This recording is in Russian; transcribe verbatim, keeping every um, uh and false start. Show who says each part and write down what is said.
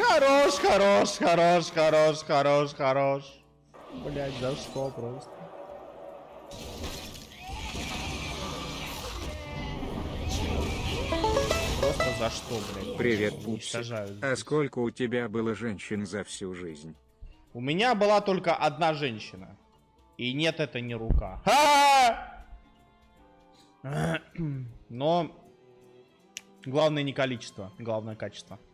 Speaker 1: Хорош, хорош, хорош, хорош, хорош, хорош. Блять, за что просто? Просто за что, блядь?
Speaker 2: Привет, пупсик. А сколько у тебя было женщин за всю жизнь?
Speaker 1: У меня была только одна женщина. И нет, это не рука. А! Но главное не количество, главное качество.